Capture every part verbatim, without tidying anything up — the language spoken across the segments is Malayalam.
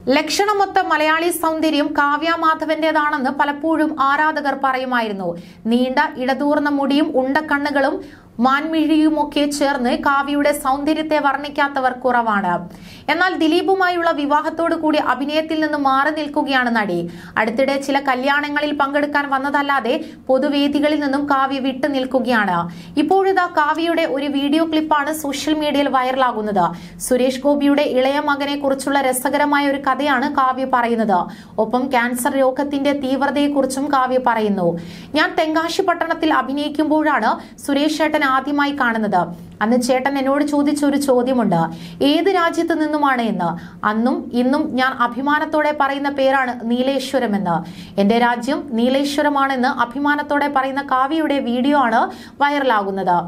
ലക്ഷണമൊത്ത മലയാളി സൗന്ദര്യം കാവ്യ മാധവന്റേതാണെന്ന് പലപ്പോഴും ആരാധകർ പറയുമായിരുന്നു. നീണ്ട ഇടതൂർന്ന മുടിയും ഉണ്ടക്കണ്ണുകളും മാൻമിഴിയുമൊക്കെ ചേർന്ന് കാവ്യയുടെ സൗന്ദര്യത്തെ വർണ്ണിക്കാത്തവർ കുറവാണ്. എന്നാൽ ദിലീപുമായുള്ള വിവാഹത്തോടു കൂടി അഭിനയത്തിൽ നിന്ന് മാറി നിൽക്കുകയാണ് നടി. അടുത്തിടെ ചില കല്യാണങ്ങളിൽ പങ്കെടുക്കാൻ വന്നതല്ലാതെ പൊതുവേദികളിൽ നിന്നും കാവ്യ വിട്ടു നിൽക്കുകയാണ്. ഇപ്പോഴിതാ കാവ്യയുടെ ഒരു വീഡിയോ ക്ലിപ്പാണ് സോഷ്യൽ മീഡിയയിൽ വൈറലാകുന്നത്. സുരേഷ് ഗോപിയുടെ ഇളയ മകനെ കുറിച്ചുള്ള രസകരമായ ഒരു കഥയാണ് കാവ്യ പറയുന്നത്. ഒപ്പം ക്യാൻസർ രോഗത്തിന്റെ തീവ്രതയെക്കുറിച്ചും കാവ്യ പറയുന്നു. ഞാൻ തെങ്കാശി പട്ടണത്തിൽ അഭിനയിക്കുമ്പോഴാണ് സുരേഷ് ചേട്ടൻ ആദ്യമായി കാണുന്നത്. അന്ന് ചേട്ടൻ എന്നോട് ചോദിച്ച ഒരു ചോദ്യമുണ്ട്, ഏത് രാജ്യത്ത് നിന്നുമാണ് എന്ന്. അന്നും ഇന്നും ഞാൻ അഭിമാനത്തോടെ പറയുന്ന പേരാണ് നീലേശ്വരം എന്ന്. എന്റെ രാജ്യം നീലേശ്വരമാണെന്ന് അഭിമാനത്തോടെ പറയുന്ന കാവ്യയുടെ വീഡിയോ ആണ് വൈറലാകുന്നത്.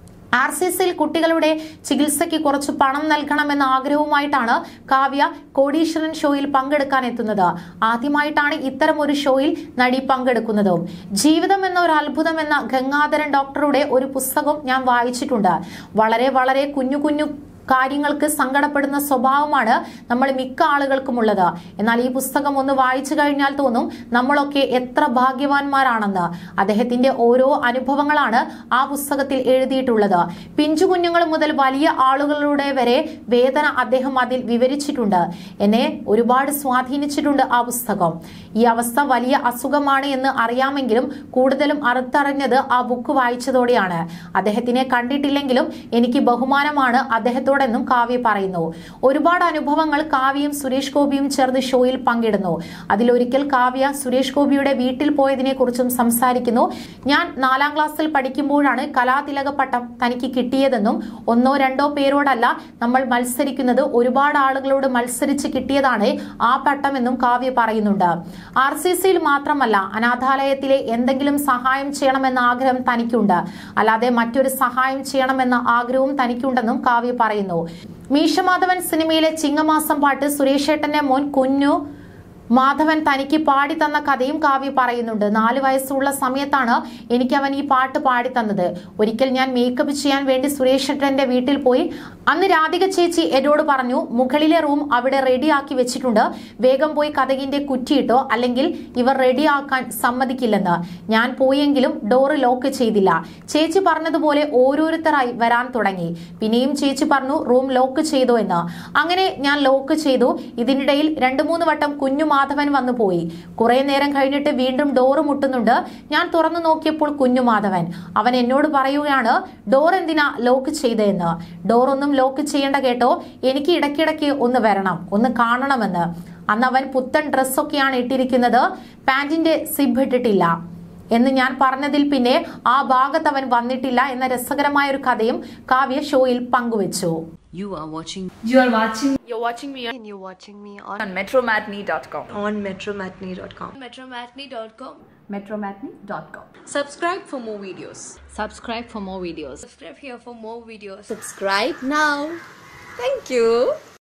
ആർ സി സിയിൽ കുട്ടികളുടെ ചികിത്സയ്ക്ക് കുറച്ച് പണം നൽകണമെന്ന ആഗ്രഹവുമായിട്ടാണ് കാവ്യ കോടീശ്വരൻ ഷോയിൽ പങ്കെടുക്കാൻ എത്തുന്നത്. ആദ്യമായിട്ടാണ് ഇത്തരം ഒരു ഷോയിൽ നടി പങ്കെടുക്കുന്നതും. ജീവിതം എന്ന ഒരു അത്ഭുതം എന്ന ഗംഗാധരൻ ഡോക്ടറുടെ ഒരു പുസ്തകം ഞാൻ വായിച്ചിട്ടുണ്ട്. വളരെ വളരെ കുഞ്ഞു കുഞ്ഞു കാര്യങ്ങൾക്ക് സങ്കടപ്പെടുന്ന സ്വഭാവമാണ് നമ്മൾ മിക്ക ആളുകൾക്കും ഉള്ളത്. എന്നാൽ ഈ പുസ്തകം ഒന്ന് വായിച്ചു കഴിഞ്ഞാൽ തോന്നും നമ്മളൊക്കെ എത്ര ഭാഗ്യവാന്മാരാണെന്ന്. അദ്ദേഹത്തിന്റെ ഓരോ അനുഭവങ്ങളാണ് ആ പുസ്തകത്തിൽ എഴുതിയിട്ടുള്ളത്. പിഞ്ചു കുഞ്ഞുങ്ങൾ മുതൽ വലിയ ആളുകളുടെ വരെ വേദന അദ്ദേഹം അതിൽ വിവരിച്ചിട്ടുണ്ട്. എന്നെ ഒരുപാട് സ്വാധീനിച്ചിട്ടുണ്ട് ആ പുസ്തകം. ഈ അവസ്ഥ വലിയ അസുഖമാണ് എന്ന് അറിയാമെങ്കിലും കൂടുതലും അറുത്തറിഞ്ഞത് ആ ബുക്ക് വായിച്ചതോടെയാണ്. അദ്ദേഹത്തിനെ കണ്ടിട്ടില്ലെങ്കിലും എനിക്ക് ബഹുമാനമാണ് അദ്ദേഹത്തോട് ും കാവ്യ പറയുന്നു. ഒരുപാട് അനുഭവങ്ങൾ കാവ്യയും സുരേഷ് ഗോപിയും ചേർന്ന് ഷോയിൽ പങ്കിടുന്നു. അതിലൊരിക്കൽ കാവ്യ സുരേഷ് ഗോപിയുടെ വീട്ടിൽ പോയതിനെ കുറിച്ചും സംസാരിക്കുന്നു. ഞാൻ നാലാം ക്ലാസ്സിൽ പഠിക്കുമ്പോഴാണ് കലാതിലക പട്ടം തനിക്ക് കിട്ടിയതെന്നും ഒന്നോ രണ്ടോ പേരോടല്ല നമ്മൾ മത്സരിക്കുന്നത്, ഒരുപാട് ആളുകളോട് മത്സരിച്ച് കിട്ടിയതാണ് ആ പട്ടമെന്നും കാവ്യ പറയുന്നുണ്ട്. ആർ സി സിയിൽ മാത്രമല്ല, അനാഥാലയത്തിലെ എന്തെങ്കിലും സഹായം ചെയ്യണമെന്ന ആഗ്രഹം തനിക്കുണ്ട്. അല്ലാതെ മറ്റൊരു സഹായം ചെയ്യണമെന്ന ആഗ്രഹവും തനിക്കുണ്ടെന്നും കാവ്യ പറയുന്നു. മീശ മാധവൻ സിനിമയിലെ ചിങ്ങമാസം പാട്ട് സുരേഷ് ഏട്ടന്റെ മോൻ കുഞ്ഞു മാധവൻ തനിക്ക് പാടി തന്ന കഥയും കാവ്യ പറയുന്നുണ്ട്. നാല് വയസ്സുള്ള സമയത്താണ് എനിക്ക് അവൻ ഈ പാട്ട് പാടി തന്നത്. ഒരിക്കൽ ഞാൻ മേക്കപ്പ് ചെയ്യാൻ വേണ്ടി സുരേഷ് ഏട്ടന്റെ വീട്ടിൽ പോയി. അന്ന് രാധിക ചേച്ചി എന്നോട് പറഞ്ഞു, മുകളിലെ റൂം അവിടെ റെഡിയാക്കി വെച്ചിട്ടുണ്ട്, വേഗം പോയി കതകിന്റെ കുറ്റിയിട്ടോ അല്ലെങ്കിൽ ഇവർ റെഡിയാക്കാൻ സമ്മതിക്കില്ലെന്ന്. ഞാൻ പോയെങ്കിലും ഡോറ് ലോക്ക് ചെയ്തില്ല. ചേച്ചി പറഞ്ഞതുപോലെ ഓരോരുത്തരായി വരാൻ തുടങ്ങി. പിന്നെയും ചേച്ചി പറഞ്ഞു റൂം ലോക്ക് ചെയ്തോ എന്ന്. അങ്ങനെ ഞാൻ ലോക്ക് ചെയ്തു. ഇതിനിടയിൽ രണ്ടു മൂന്ന് വട്ടം കുഞ്ഞു മാധവൻ വന്നു പോയി. കുറെ നേരം കഴിഞ്ഞിട്ട് വീണ്ടും ഡോറ് മുട്ടുന്നുണ്ട്. ഞാൻ തുറന്നു നോക്കിയപ്പോൾ കുഞ്ഞു മാധവൻ. അവൻ എന്നോട് പറയുകയാണ്, ഡോർ എന്തിനാ ലോക്ക് ചെയ്തതെന്ന്. ഡോർ ഒന്നും ലോക്ക് ചെയ്യേണ്ട കേട്ടോ, എനിക്ക് ഇടയ്ക്കിടയ്ക്ക് ഒന്ന് വരണം, ഒന്ന് കാണണമെന്ന്. അന്ന് അവൻ പുത്തൻ ഡ്രസ്സൊക്കെയാണ് ഇട്ടിരിക്കുന്നത്, പാന്റിന്റെ സിബ് ഇട്ടിട്ടില്ല എന്ന് ഞാൻ പറഞ്ഞതിൽ പിന്നെ ആ ഭാഗത്ത് അവൻ വന്നിട്ടില്ല എന്ന രസകരമായ ഒരു കഥയും കാവ്യ ഷോയിൽ പങ്കുവച്ചു. You are watching. You are watching. You're watching me. And you're watching me on, On metromatinee dot com. on metromatinee dot com. metromatinee dot com. metromatinee dot com. Subscribe for more videos. Subscribe for more videos. Subscribe here for more videos. Subscribe now. Thank you.